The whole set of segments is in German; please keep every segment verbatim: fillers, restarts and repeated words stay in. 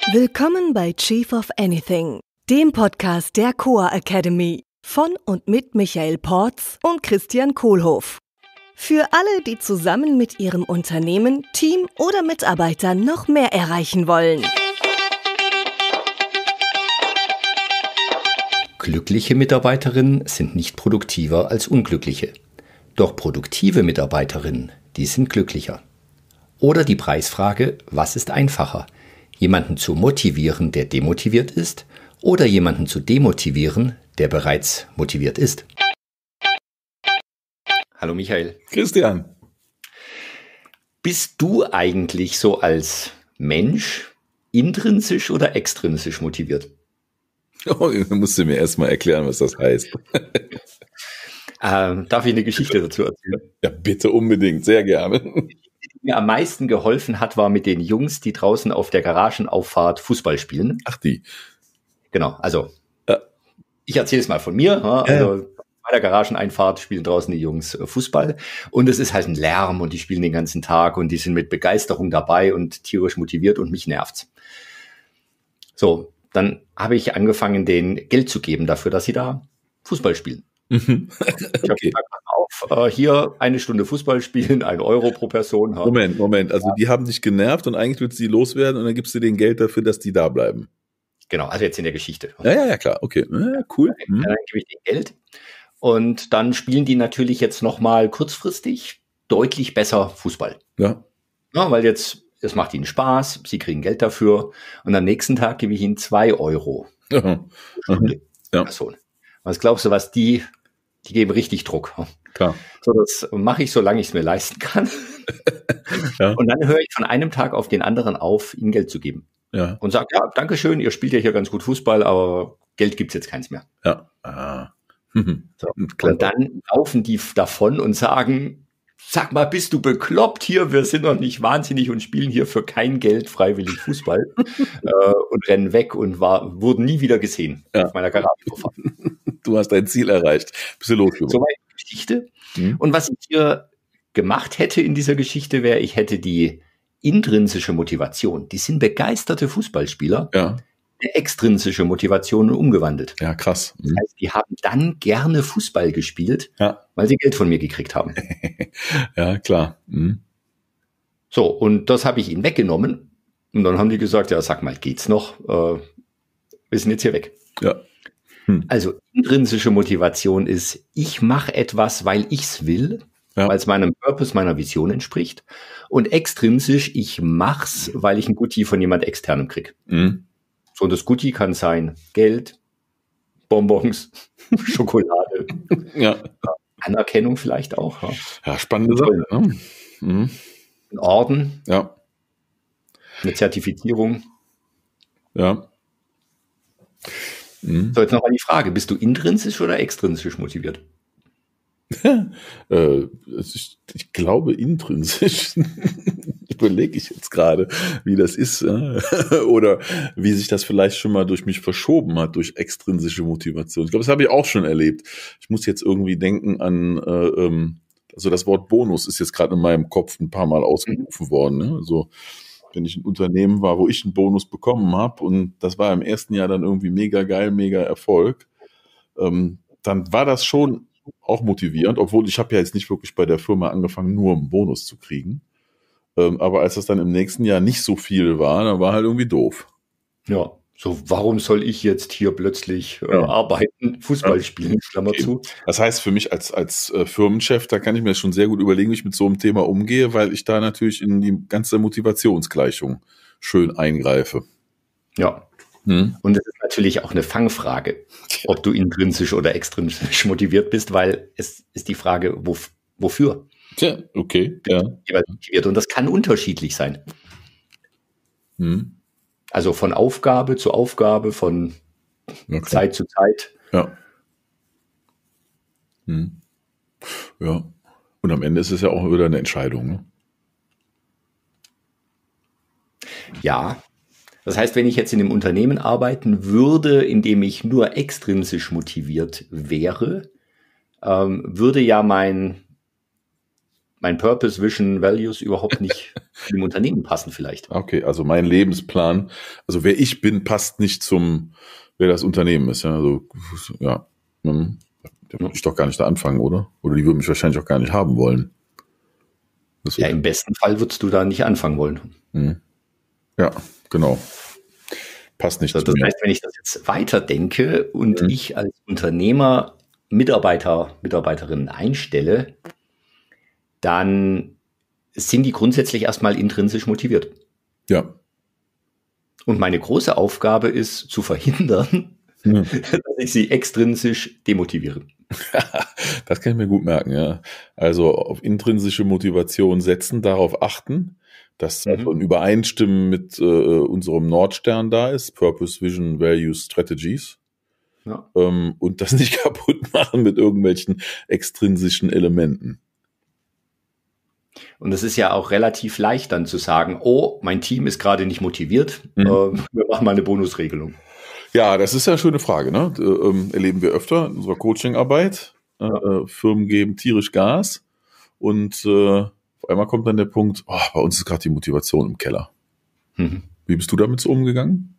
Willkommen bei Chief of Anything, dem Podcast der C O A Academy von und mit Michael Porz und Christian Kohlhoff. Für alle, die zusammen mit ihrem Unternehmen, Team oder Mitarbeitern noch mehr erreichen wollen. Glückliche Mitarbeiterinnen sind nicht produktiver als unglückliche. Doch produktive Mitarbeiterinnen, die sind glücklicher. Oder die Preisfrage, was ist einfacher? Jemanden zu motivieren, der demotiviert ist, oder jemanden zu demotivieren, der bereits motiviert ist? Hallo Michael. Christian. Bist du eigentlich so als Mensch intrinsisch oder extrinsisch motiviert? Oh, du musst mir erstmal erklären, was das heißt. ähm, darf ich eine Geschichte dazu erzählen? Ja, bitte unbedingt, sehr gerne. Die mir am meisten geholfen hat, war mit den Jungs, die draußen auf der Garagenauffahrt Fußball spielen. Ach die. Genau, also ja. Ich erzähle es mal von mir. Ja, also ja. Bei der Garageneinfahrt spielen draußen die Jungs Fußball und es ist halt ein Lärm und die spielen den ganzen Tag und die sind mit Begeisterung dabei und tierisch motiviert und mich nervt's. So, dann habe ich angefangen, denen Geld zu geben dafür, dass sie da Fußball spielen. Mhm. Ich habe okay. gesagt, auf, äh, hier eine Stunde Fußball spielen, ein Euro pro Person. Ha. Moment, Moment, also die haben dich genervt und eigentlich willst du die loswerden und dann gibst du denen Geld dafür, dass die da bleiben. Genau, also jetzt in der Geschichte. Ja, ja, ja, klar, okay, ja, cool. Mhm. Dann gebe ich denen Geld und dann spielen die natürlich jetzt nochmal kurzfristig deutlich besser Fußball. Ja. Ja, weil jetzt, es macht ihnen Spaß, sie kriegen Geld dafür und am nächsten Tag gebe ich ihnen zwei Euro. Ja. Stunde Ja. Person. Was glaubst du, was die, die geben richtig Druck. Klar. So, das mache ich, solange ich es mir leisten kann. Ja. Und dann höre ich von einem Tag auf den anderen auf, ihnen Geld zu geben. Ja. Und sage, ja, danke schön, ihr spielt ja hier ganz gut Fußball, aber Geld gibt's jetzt keins mehr. Ja. Ah. So. Und dann laufen die davon und sagen, sag mal, bist du bekloppt hier? Wir sind doch nicht wahnsinnig und spielen hier für kein Geld freiwillig Fußball äh, und rennen weg und war, wurden nie wieder gesehen ja. auf meiner Garagenauffahrt. Du hast dein Ziel erreicht. Bist du losgeworden. So meine Geschichte. Mhm. Und was ich hier gemacht hätte in dieser Geschichte wäre, ich hätte die intrinsische Motivation. Die sind begeisterte Fußballspieler. Ja. Eine extrinsische Motivation umgewandelt. Ja, krass. Das heißt, die haben dann gerne Fußball gespielt, ja. weil sie Geld von mir gekriegt haben. Ja, klar. Mhm. So, und das habe ich ihnen weggenommen. Und dann haben die gesagt, ja, sag mal, geht's noch? Äh, wir sind jetzt hier weg. Ja. Hm. Also intrinsische Motivation ist, ich mache etwas, weil ich's will, ja. weil es meinem Purpose, meiner Vision entspricht. Und extrinsisch, ich mach's, weil ich ein Goodie von jemand externem krieg. Mhm. So, und das Goodie kann sein Geld, Bonbons, Schokolade, ja. Anerkennung vielleicht auch. Ja, ja spannende Sache. Ne? Mhm. Ein Orden, ja. eine Zertifizierung. Ja. Mhm. So, jetzt noch mal die Frage, bist du intrinsisch oder extrinsisch motiviert? äh, ich, ich glaube intrinsisch. Überlege ich jetzt gerade, wie das ist äh? oder wie sich das vielleicht schon mal durch mich verschoben hat, durch extrinsische Motivation. Ich glaube, das habe ich auch schon erlebt. Ich muss jetzt irgendwie denken an, äh, ähm, also das Wort Bonus ist jetzt gerade in meinem Kopf ein paar Mal ausgerufen mhm. worden. Ne? Also wenn ich ein Unternehmen war, wo ich einen Bonus bekommen habe und das war im ersten Jahr dann irgendwie mega geil, mega Erfolg, ähm, dann war das schon auch motivierend, obwohl ich habe ja jetzt nicht wirklich bei der Firma angefangen, nur einen Bonus zu kriegen. Ähm, aber als das dann im nächsten Jahr nicht so viel war, dann war halt irgendwie doof. Ja, so warum soll ich jetzt hier plötzlich äh, ja. arbeiten, Fußball ja. spielen, Klammer okay. zu. Das heißt für mich als als äh, Firmenchef, da kann ich mir schon sehr gut überlegen, wie ich mit so einem Thema umgehe, weil ich da natürlich in die ganze Motivationsgleichung schön eingreife. Ja. Hm. Und es ist natürlich auch eine Fangfrage, ob du intrinsisch oder extrinsisch motiviert bist, weil es ist die Frage, wo, wofür? Ja, okay. Ja. Motiviert. Und das kann unterschiedlich sein. Hm. Also von Aufgabe zu Aufgabe, von okay. Zeit zu Zeit. Ja. Hm. Ja. Und am Ende ist es ja auch wieder eine Entscheidung. Ne? Ja. Das heißt, wenn ich jetzt in einem Unternehmen arbeiten würde, in dem ich nur extrinsisch motiviert wäre, ähm, würde ja mein mein Purpose, Vision, Values überhaupt nicht im Unternehmen passen vielleicht. Okay, also mein Lebensplan, also wer ich bin, passt nicht zum, wer das Unternehmen ist. Ja, also, ja, hm, da würde ich doch gar nicht da anfangen, oder? Oder die würden mich wahrscheinlich auch gar nicht haben wollen. Das ja, im besten Fall würdest du da nicht anfangen wollen. Hm. Ja, genau. Passt nicht. Also das heißt, wenn ich das jetzt weiterdenke und mhm. ich als Unternehmer Mitarbeiter, Mitarbeiterinnen einstelle, dann sind die grundsätzlich erstmal intrinsisch motiviert. Ja. Und meine große Aufgabe ist, zu verhindern, mhm. dass ich sie extrinsisch demotiviere. Das kann ich mir gut merken, ja. Also auf intrinsische Motivation setzen, darauf achten, dass mhm. also ein Übereinstimmen mit äh, unserem Nordstern da ist, Purpose, Vision, Values, Strategies. Ja. Ähm, und das nicht kaputt machen mit irgendwelchen extrinsischen Elementen. Und es ist ja auch relativ leicht dann zu sagen, oh, mein Team ist gerade nicht motiviert, mhm. äh, wir machen mal eine Bonusregelung. Ja, das ist ja eine schöne Frage, ne? Ähm, erleben wir öfter in unserer Coachingarbeit. Ja. Äh, Firmen geben tierisch Gas und äh, auf einmal kommt dann der Punkt, oh, bei uns ist gerade die Motivation im Keller. Mhm. Wie bist du damit so umgegangen?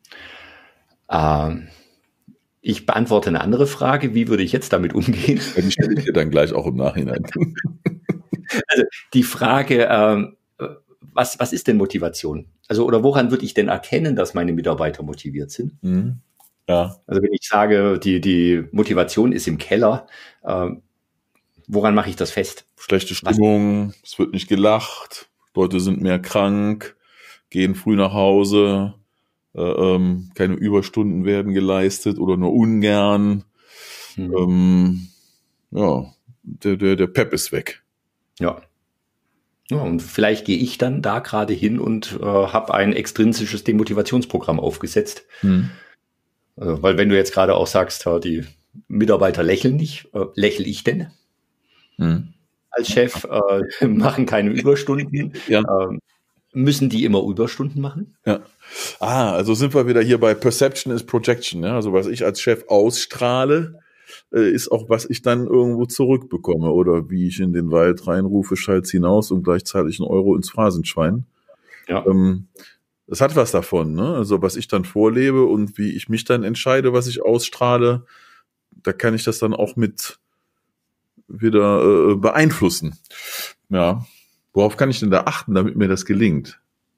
Ähm, ich beantworte eine andere Frage. Wie würde ich jetzt damit umgehen? Die stelle ich dir dann gleich auch im Nachhinein. Also die Frage, ähm, was, was ist denn Motivation? Also oder woran würde ich denn erkennen, dass meine Mitarbeiter motiviert sind? Mhm. Ja. Also wenn ich sage, die, die Motivation ist im Keller, ähm, woran mache ich das fest? Schlechte Stimmung, Was? Es wird nicht gelacht, Leute sind mehr krank, gehen früh nach Hause, äh, ähm, keine Überstunden werden geleistet oder nur ungern. Hm. Ähm, ja, der, der, der Pep ist weg. Ja. Ja, und vielleicht gehe ich dann da gerade hin und äh, habe ein extrinsisches Demotivationsprogramm aufgesetzt. Hm. Also, weil wenn du jetzt gerade auch sagst, ja, die Mitarbeiter lächeln nicht, äh, lächle ich denn? Hm. Als Chef äh, machen keine Überstunden. Ja. Äh, müssen die immer Überstunden machen? Ja. Ah, also sind wir wieder hier bei Perception is Projection. Ja? Also was ich als Chef ausstrahle, äh, ist auch, was ich dann irgendwo zurückbekomme. Oder wie ich in den Wald reinrufe, schalt's hinaus und gleichzeitig einen Euro ins Phrasenschwein. Ja. Ähm, das hat was davon, ne? Also was ich dann vorlebe und wie ich mich dann entscheide, was ich ausstrahle, da kann ich das dann auch mit wieder äh, beeinflussen. Ja. Worauf kann ich denn da achten, damit mir das gelingt?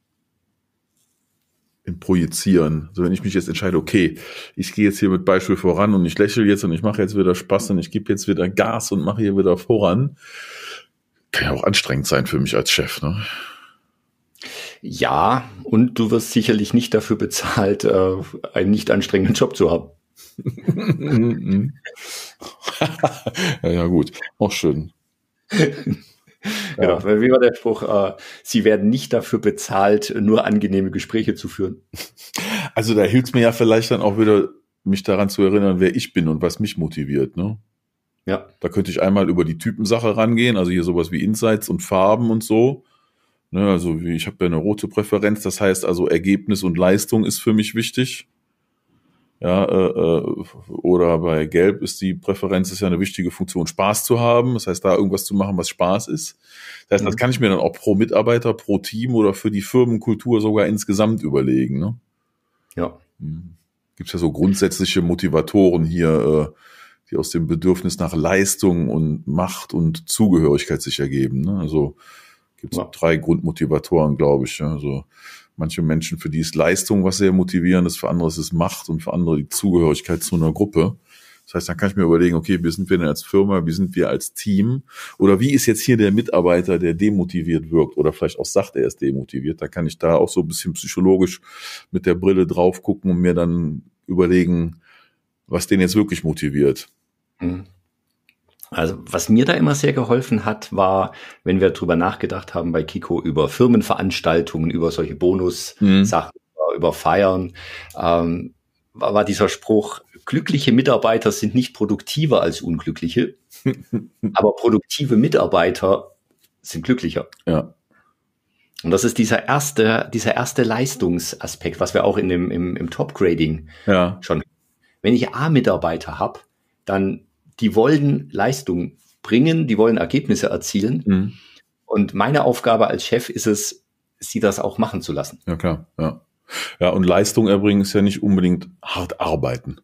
Im Projizieren. Also wenn ich mich jetzt entscheide, okay, ich gehe jetzt hier mit Beispiel voran und ich lächle jetzt und ich mache jetzt wieder Spaß und ich gebe jetzt wieder Gas und mache hier wieder voran. Kann ja auch anstrengend sein für mich als Chef, ne? Ja, und du wirst sicherlich nicht dafür bezahlt, äh, einen nicht anstrengenden Job zu haben. ja, ja, gut. Auch schön. Genau, ja. Wie war der Spruch? Äh, Sie werden nicht dafür bezahlt, nur angenehme Gespräche zu führen. Also da hilft es mir ja vielleicht dann auch wieder, mich daran zu erinnern, wer ich bin und was mich motiviert, ne? Ja. Da könnte ich einmal über die Typensache rangehen, also hier sowas wie Insights und Farben und so. Ne, also wie, ich habe ja eine rote Präferenz, das heißt also Ergebnis und Leistung ist für mich wichtig. Ja, äh, oder bei Gelb ist die Präferenz ist ja eine wichtige Funktion, Spaß zu haben. Das heißt, da irgendwas zu machen, was Spaß ist. Das heißt, mhm. das kann ich mir dann auch pro Mitarbeiter, pro Team oder für die Firmenkultur sogar insgesamt überlegen. Ne? Ja. Gibt es ja so grundsätzliche Motivatoren hier, äh, die aus dem Bedürfnis nach Leistung und Macht und Zugehörigkeit sich ergeben. Ne? Also gibt es ja. drei Grundmotivatoren, glaube ich. Also manche Menschen, für die ist Leistung was sehr motivierendes, für andere ist es Macht und für andere die Zugehörigkeit zu einer Gruppe. Das heißt, dann kann ich mir überlegen, okay, wie sind wir denn als Firma, wie sind wir als Team? Oder wie ist jetzt hier der Mitarbeiter, der demotiviert wirkt oder vielleicht auch sagt, er ist demotiviert? Da kann ich da auch so ein bisschen psychologisch mit der Brille drauf gucken und mir dann überlegen, was den jetzt wirklich motiviert. Mhm. Also was mir da immer sehr geholfen hat, war, wenn wir drüber nachgedacht haben bei Kiko über Firmenveranstaltungen, über solche Bonus-Sachen, mhm. über Feiern, ähm, war, war dieser Spruch, glückliche Mitarbeiter sind nicht produktiver als unglückliche, aber produktive Mitarbeiter sind glücklicher. Ja. Und das ist dieser erste, dieser erste Leistungsaspekt, was wir auch in dem, im, im Top-Grading ja. schon. Wenn ich A-Mitarbeiter habe, dann die wollen Leistung bringen, die wollen Ergebnisse erzielen. Mhm. Und meine Aufgabe als Chef ist es, sie das auch machen zu lassen. Ja, klar, ja. Ja, und Leistung erbringen ist ja nicht unbedingt hart arbeiten.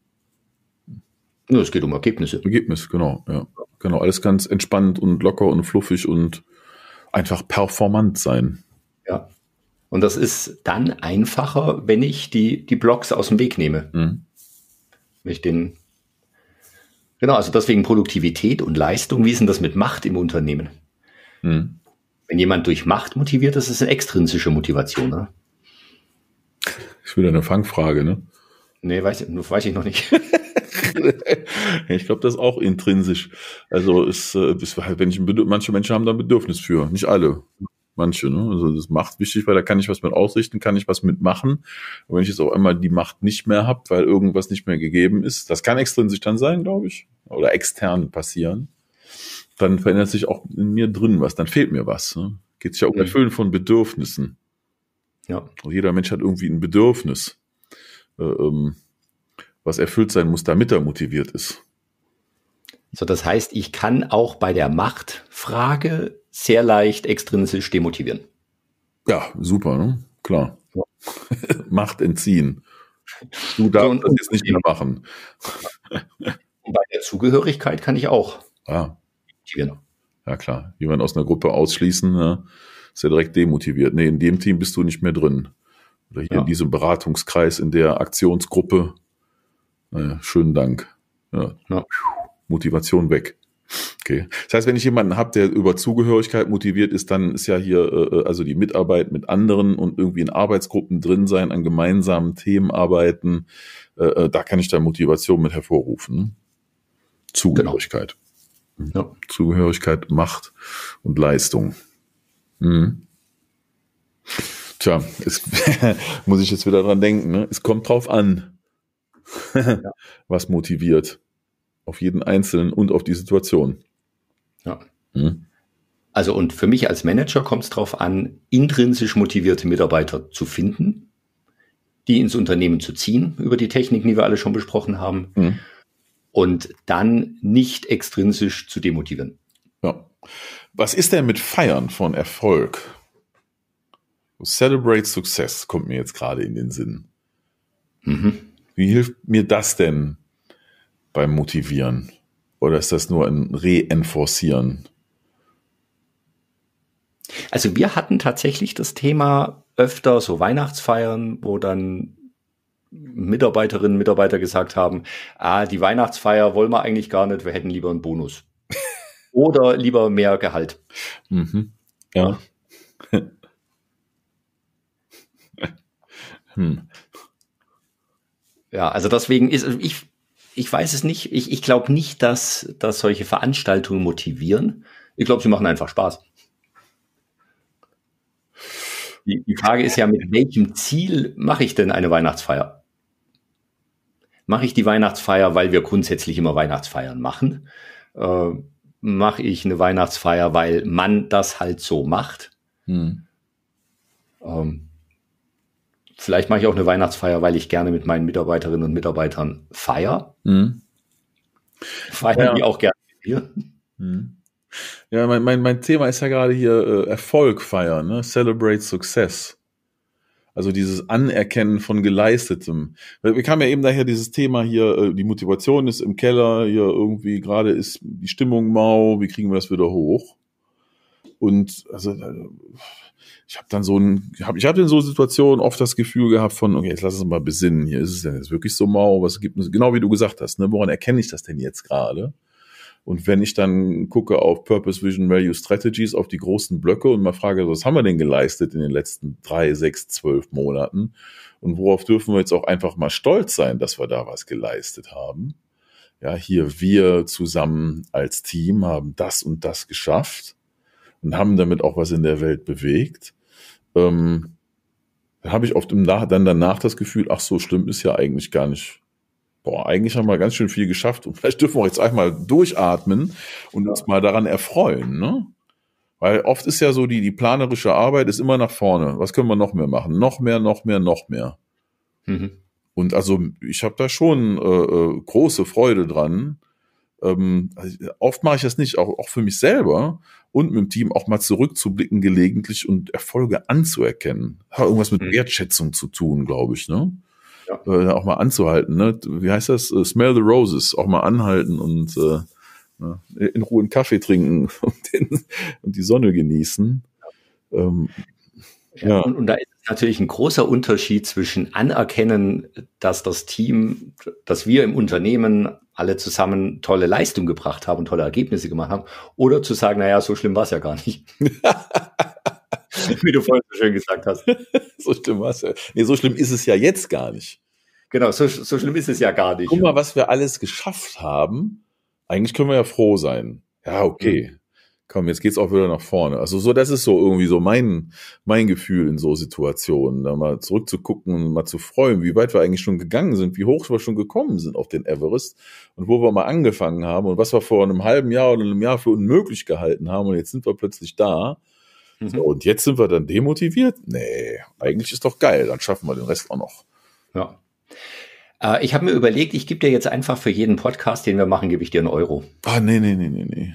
Ja, es geht um Ergebnisse. Ergebnis, genau, ja. Genau, alles ganz entspannt und locker und fluffig und einfach performant sein. Ja. Und das ist dann einfacher, wenn ich die, die Blocks aus dem Weg nehme. Mhm. Wenn ich den, genau, also deswegen Produktivität und Leistung. Wie ist denn das mit Macht im Unternehmen? Mhm. Wenn jemand durch Macht motiviert, das ist eine extrinsische Motivation, ne? Ich will eine Fangfrage, ne? Nee, weiß, weiß ich noch nicht. Ich glaube, das ist auch intrinsisch. Also ist, ist wenn ich ein Bedürf- manche Menschen haben da ein Bedürfnis für, nicht alle. Manche, ne? Also das ist Macht wichtig, weil da kann ich was mit ausrichten, kann ich was mitmachen. Und wenn ich jetzt auf einmal die Macht nicht mehr habe, weil irgendwas nicht mehr gegeben ist, das kann extrinsisch dann sein, glaube ich, oder extern passieren, dann verändert sich auch in mir drin was, dann fehlt mir was. Ne? Geht es ja um Mhm. Erfüllen von Bedürfnissen. Ja. Und jeder Mensch hat irgendwie ein Bedürfnis, äh, ähm, was erfüllt sein muss, damit er motiviert ist. So, das heißt, ich kann auch bei der Machtfrage sehr leicht extrinsisch demotivieren. Ja, super, ne? Klar. Ja. Macht entziehen. Du darfst und- das jetzt nicht mehr machen. Und bei der Zugehörigkeit kann ich auch Ah, motivieren. ja klar. Jemand aus einer Gruppe ausschließen, ne, ist ja direkt demotiviert. Nee, in dem Team bist du nicht mehr drin. Oder hier Ja. in diesem Beratungskreis, in der Aktionsgruppe. Naja, schönen Dank. Ja. Ja. Motivation weg. Okay. Das heißt, wenn ich jemanden habe, der über Zugehörigkeit motiviert ist, dann ist ja hier äh, also die Mitarbeit mit anderen und irgendwie in Arbeitsgruppen drin sein, an gemeinsamen Themen arbeiten. Äh, da kann ich dann Motivation mit hervorrufen. Zugehörigkeit. Ja. Zugehörigkeit, Macht und Leistung. Mhm. Tja, es, muss ich jetzt wieder dran denken. Ne? Es kommt drauf an, Ja. was motiviert. Auf jeden Einzelnen und auf die Situation. Ja. Mhm. Also und für mich als Manager kommt es darauf an, intrinsisch motivierte Mitarbeiter zu finden, die ins Unternehmen zu ziehen, über die Techniken, die wir alle schon besprochen haben, Mhm. und dann nicht extrinsisch zu demotivieren. Ja. Was ist denn mit Feiern von Erfolg? Celebrate Success kommt mir jetzt gerade in den Sinn. Mhm. Wie hilft mir das denn beim Motivieren? Oder ist das nur ein Reinforcieren? Also wir hatten tatsächlich das Thema öfter so Weihnachtsfeiern, wo dann Mitarbeiterinnen und Mitarbeiter gesagt haben, ah, die Weihnachtsfeier wollen wir eigentlich gar nicht, wir hätten lieber einen Bonus. Oder lieber mehr Gehalt. Mhm. Ja. hm. Ja, also deswegen ist, ich, ich weiß es nicht, ich, ich glaube nicht, dass, dass solche Veranstaltungen motivieren. Ich glaube, sie machen einfach Spaß. Die, die Frage ist ja, mit welchem Ziel mache ich denn eine Weihnachtsfeier? Mache ich die Weihnachtsfeier, weil wir grundsätzlich immer Weihnachtsfeiern machen? Äh, mache ich eine Weihnachtsfeier, weil man das halt so macht? Hm. Ähm, vielleicht mache ich auch eine Weihnachtsfeier, weil ich gerne mit meinen Mitarbeiterinnen und Mitarbeitern feiere. Hm. Feiern Ja. die auch gerne mit mir. Hm. Ja, mein, mein, mein Thema ist ja gerade hier äh, Erfolg feiern, ne? Celebrate Success. Also dieses Anerkennen von Geleistetem. Wir kamen ja eben daher dieses Thema hier, äh, die Motivation ist im Keller, hier irgendwie gerade ist die Stimmung mau, wie kriegen wir das wieder hoch? Und also ich habe dann so ein, hab, ich habe in so Situationen oft das Gefühl gehabt von, okay, jetzt lass uns mal besinnen, hier ist es denn jetzt wirklich so mau, was gibt es, genau wie du gesagt hast, ne? Woran erkenne ich das denn jetzt gerade? Und wenn ich dann gucke auf Purpose, Vision, Value, Strategies, auf die großen Blöcke und mal frage, was haben wir denn geleistet in den letzten drei, sechs, zwölf Monaten? Und worauf dürfen wir jetzt auch einfach mal stolz sein, dass wir da was geleistet haben? Ja, hier wir zusammen als Team haben das und das geschafft und haben damit auch was in der Welt bewegt. Ähm, dann habe ich oft im Nach- dann danach das Gefühl, ach so schlimm ist ja eigentlich gar nicht. Boah, eigentlich haben wir ganz schön viel geschafft und vielleicht dürfen wir jetzt einmal durchatmen und uns mal daran erfreuen, ne? Weil oft ist ja so, die, die planerische Arbeit ist immer nach vorne. Was können wir noch mehr machen? Noch mehr, noch mehr, noch mehr. Mhm. Und also ich habe da schon äh, große Freude dran, ähm, oft mache ich das nicht, auch, auch für mich selber und mit dem Team auch mal zurückzublicken gelegentlich und Erfolge anzuerkennen. Hat irgendwas mit mhm. Wertschätzung zu tun, glaube ich, ne? Ja. Äh, auch mal anzuhalten, ne? Wie heißt das? Uh, smell the roses, auch mal anhalten und äh, in Ruhe einen Kaffee trinken und, den, und die Sonne genießen. Ähm, ja. Ja. Und, und da ist natürlich ein großer Unterschied zwischen anerkennen, dass das Team, dass wir im Unternehmen alle zusammen tolle Leistung gebracht haben und tolle Ergebnisse gemacht haben, oder zu sagen, naja, so schlimm war es ja gar nicht. Wie du vorhin so schön gesagt hast. So schlimm war es ja. Nee, so schlimm ist es ja jetzt gar nicht. Genau, so, so schlimm ist es ja gar nicht. Guck mal, was wir alles geschafft haben. Eigentlich können wir ja froh sein. Ja, okay. Mhm. Komm, jetzt geht's auch wieder nach vorne. Also so, das ist so irgendwie so mein, mein Gefühl in so Situationen, da mal zurückzugucken und mal zu freuen, wie weit wir eigentlich schon gegangen sind, wie hoch wir schon gekommen sind auf den Everest und wo wir mal angefangen haben und was wir vor einem halben Jahr oder einem Jahr für unmöglich gehalten haben und jetzt sind wir plötzlich da. Mhm. So, und jetzt sind wir dann demotiviert? Nee, eigentlich ist doch geil, dann schaffen wir den Rest auch noch. Ja. Äh, ich habe mir überlegt, ich gebe dir jetzt einfach für jeden Podcast, den wir machen, gebe ich dir einen Euro. Ah, nee, nee, nee, nee, nee.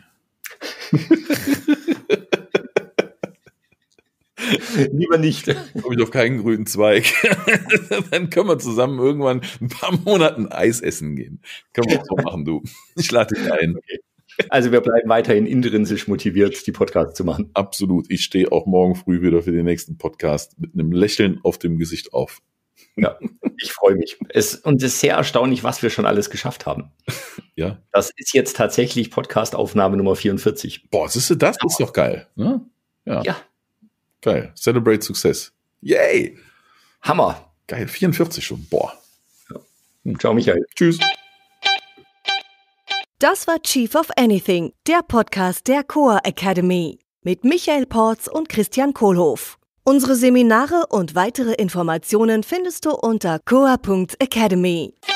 Lieber nicht. Komme ich auf keinen grünen Zweig. Dann können wir zusammen irgendwann ein paar Monaten Eis essen gehen. Können wir auch so machen, du. Ich lade dich ein. Okay. Also wir bleiben weiterhin intrinsisch motiviert, die Podcasts zu machen. Absolut. Ich stehe auch morgen früh wieder für den nächsten Podcast mit einem Lächeln auf dem Gesicht auf. Ja, ich freue mich. Es, und es ist sehr erstaunlich, was wir schon alles geschafft haben. Ja. Das ist jetzt tatsächlich Podcast-Aufnahme Nummer vierundvierzig. Boah, siehst du, das ist doch geil. Ne? Ja. Ja. Geil. Celebrate Success. Yay! Hammer. Geil. vierundvierzig schon. Boah. Ja. Ciao, Michael. Tschüss. Das war Chief of Anything, der Podcast der Coa Academy mit Michael Porz und Christian Kohlhoff. Unsere Seminare und weitere Informationen findest du unter coa punkt academy.